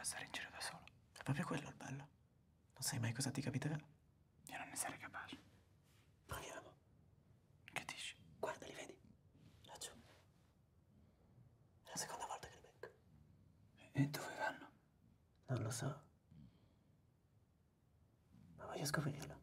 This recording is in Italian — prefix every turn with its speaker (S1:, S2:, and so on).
S1: stare in giro da solo.
S2: È proprio quello il bello. Non sai mai cosa ti capiterà.
S1: Io non ne sarei capace.
S2: Proviamo.
S1: Che dici?
S2: Guarda, li vedi? Laggiù. È la seconda volta che li becco.
S1: E dove vanno?
S2: Non lo so. Ma voglio scoprirlo.